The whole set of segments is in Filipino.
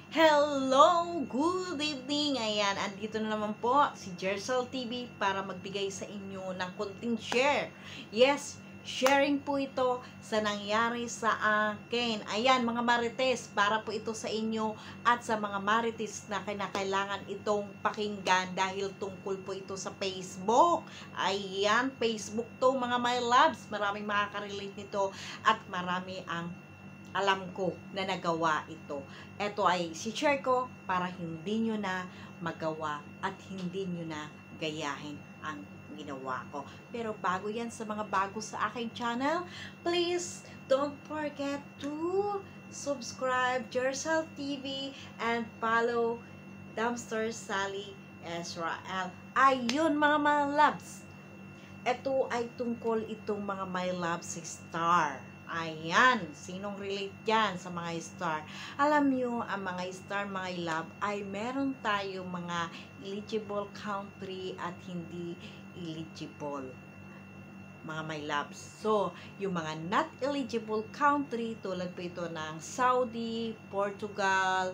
Hello! Good evening! Ayan, andito na naman po si Jersel TV para magbigay sa inyo ng konting share. Yes, sharing po ito sa nangyari sa akin. Ayan, mga marites, para po ito sa inyo at sa mga marites na kinakailangan itong pakinggan dahil tungkol po ito sa Facebook. Ayan, Facebook to mga my loves. Maraming makaka-relate nito at marami ang alam ko na nagawa ito. Ito ay si-share ko para hindi nyo na magawa at hindi nyo na gayahin ang ginawa ko. Pero bago yan sa mga bago sa aking channel, please don't forget to subscribe Jersel TV and follow Dumpster Sally Israel. Ayun mga loves. Ito ay tungkol itong mga my loves star. Ayan, sinong relate yan sa mga star? Alam nyo, ang mga star, mga love, ay meron tayo mga eligible country at hindi eligible mga my loves. So, yung mga not eligible country, tulad po ito ng Saudi, Portugal,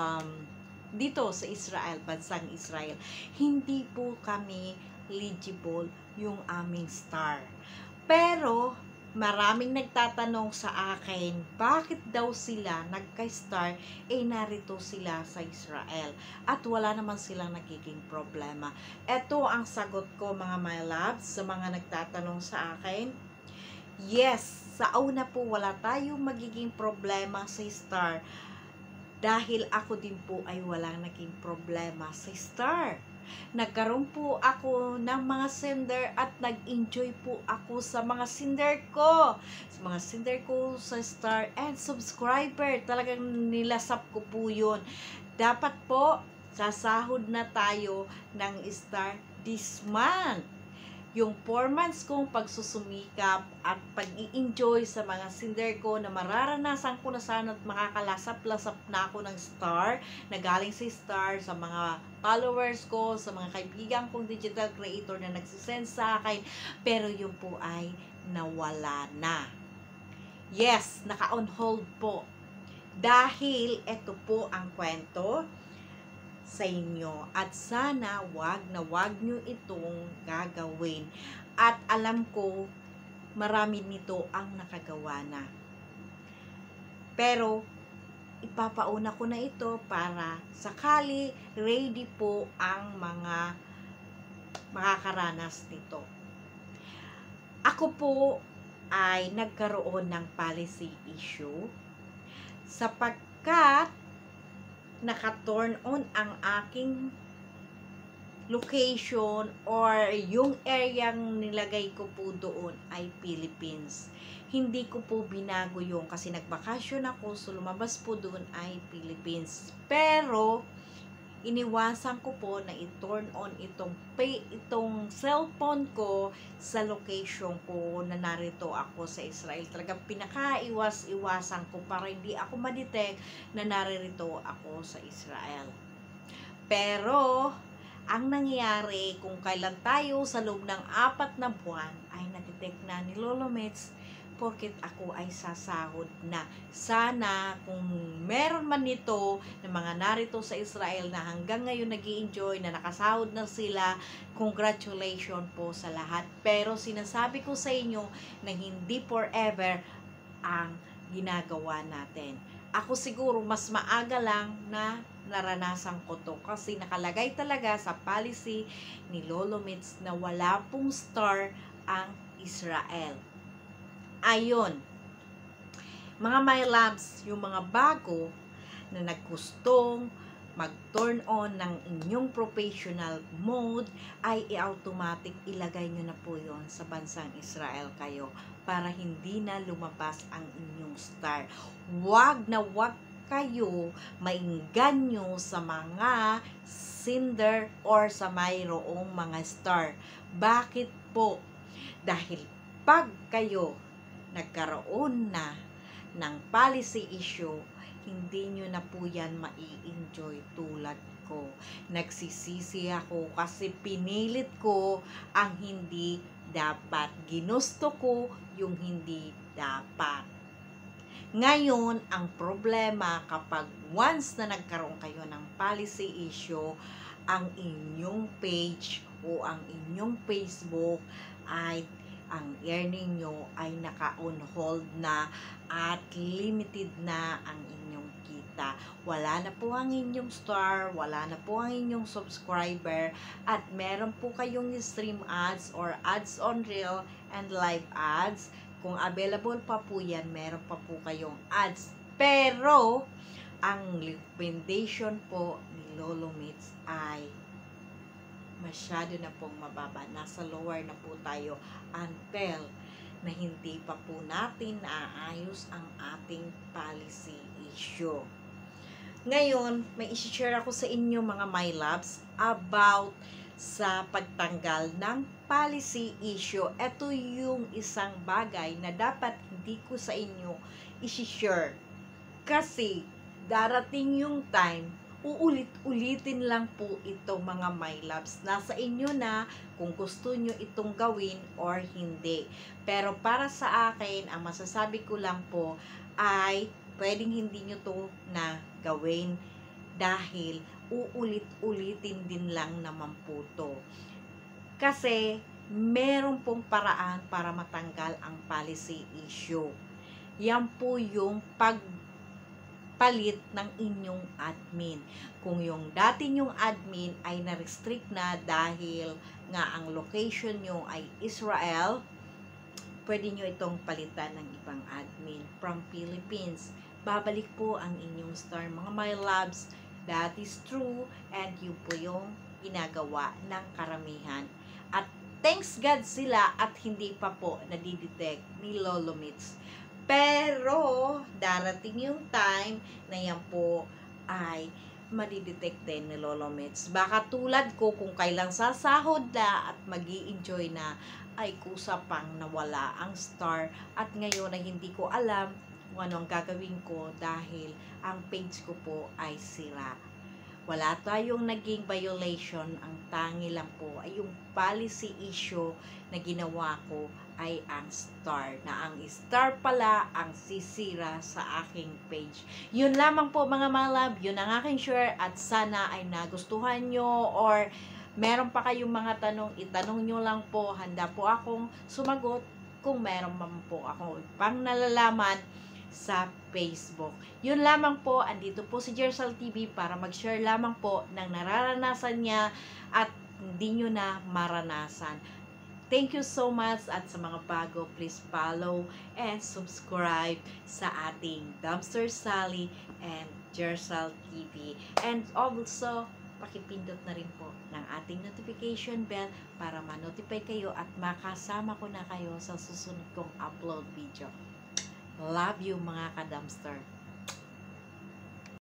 dito sa Israel, bansang Israel, hindi po kami eligible yung aming star. Pero, maraming nagtatanong sa akin, bakit daw sila nagka-star, narito sila sa Israel at wala naman silang nagiging problema. Ito ang sagot ko mga my loves sa mga nagtatanong sa akin. Yes, sa una po wala tayong magiging problema sa star dahil ako din po ay walang naging problema sa star. Nagkaroon po ako ng mga sender at nag-enjoy po ako sa mga sender ko. Sa mga sender ko sa star and subscriber. Talagang nilasap ko po yun. Dapat po, sasahod na tayo ng star this month. Yung 4 months kong pagsusumikap at pag-i-enjoy sa mga sender ko na mararanasan ko na sana at makakalasap-lasap na ako ng star na galing sa star, sa mga followers ko, sa mga kaibigan kong digital creator na nagsisend sa akin, pero yun po ay nawala na. Yes, naka-on hold po. Dahil ito po ang kwento sa inyo at sana wag nyo itong gagawin at alam ko marami nito ang nakagawa na, pero ipapauna ko na ito para sakali ready po ang mga makakaranas nito. Ako po ay nagkaroon ng policy issue sapagkat naka-turn on ang aking location or yung areang nilagay ko po doon ay Philippines. Hindi ko po binago yung kasi nagbakasyon ako, so lumabas po doon ay Philippines. Pero iniwasan ko po na i-turn on itong cellphone ko sa location ko na narito ako sa Israel. Talagang pinakaiwas-iwasan ko para hindi ako ma-detect na naririto ako sa Israel. Pero, ang nangyari kung kailan tayo sa loob ng 4 na buwan ay na-detect na ni Lolo Mets porket ako ay sasahod na. Sana kung meron man nito ng mga narito sa Israel na hanggang ngayon nag-i-enjoy, na nakasahod na sila, congratulations po sa lahat. Pero sinasabi ko sa inyo na hindi forever ang ginagawa natin. Ako siguro mas maaga lang na naranasan ko to kasi nakalagay talaga sa policy ni Lolo Mits na wala pong star ang Israel. Ayun, mga my loves, yung mga bago na naggustong mag-turn on ng inyong professional mode ay i-automatic ilagay nyo na po yon sa bansang Israel kayo para hindi na lumabas ang inyong star. Wag na wag kayo mainganyo sa mga sender or sa mayroong mga star. Bakit po? Dahil pag kayo nagkaroon na ng policy issue, hindi nyo na po yan mai-enjoy tulad ko. Nagsisisi ako kasi pinilit ko ang hindi dapat. Ginusto ko yung hindi dapat. Ngayon, ang problema kapag once na nagkaroon kayo ng policy issue, ang inyong page o ang inyong Facebook ay ang earning nyo ay naka-on hold na at limited na ang inyong kita. Wala na po ang inyong star, wala na po ang inyong subscriber, at meron po kayong stream ads or ads on reel and live ads. Kung available pa po yan, meron pa po kayong ads. Pero, ang recommendation po ni Lolo Mitz ay masyado na pong mababa. Nasa lower na po tayo until na hindi pa po natin naaayos ang ating policy issue. Ngayon, may isi-share ako sa inyo mga my loves about sa pagtanggal ng policy issue. Ito yung isang bagay na dapat hindi ko sa inyo isi-share. Kasi darating yung time, uulit-ulitin lang po ito mga my loves. Nasa inyo na kung gusto nyo itong gawin or hindi. Pero para sa akin, ang masasabi ko lang po ay pwedeng hindi nyo to na gawin dahil uulit-ulitin din lang naman po to. Kasi meron pong paraan para matanggal ang policy issue. Yan po yung palit ng inyong admin. Kung yung dati nyong admin ay na-restrict na dahil nga ang location nyo ay Israel, pwede nyo itong palitan ng ibang admin from Philippines. Babalik po ang inyong star, mga my loves. That is true, and yun po yung ginagawa ng karamihan. At thanks God sila at hindi pa po nadidetect ni Lolo Mitz. Pero, darating yung time na yan po ay madidetect din ni Lolo Mitz. Baka tulad ko, kung kailang sasahod na at magi-enjoy na, ay kusa pang nawala ang star. At ngayon ay hindi ko alam kung ano ang gagawin ko dahil ang page ko po ay sira. Wala tayong naging violation. Ang tangi lang po ay yung policy issue na ginawa ko ay ang star. Na ang star pala ang sisira sa aking page. Yun lamang po mga malab. Yun ang aking share at sana ay nagustuhan nyo or meron pa kayong mga tanong, itanong nyo lang po. Handa po akong sumagot kung meron man po ako pang nalalaman sa Facebook. Yun lamang po, andito po si Jersal TV para mag-share lamang po ng nararanasan niya at hindi nyo na maranasan. Thank you so much at sa mga bago, please follow and subscribe sa ating Dumpster Sally and Jersal TV. And also, pakipindot na rin po ng ating notification bell para ma-notify kayo at makasama ko na kayo sa susunod kong upload video. Love you mga ka-dumpster.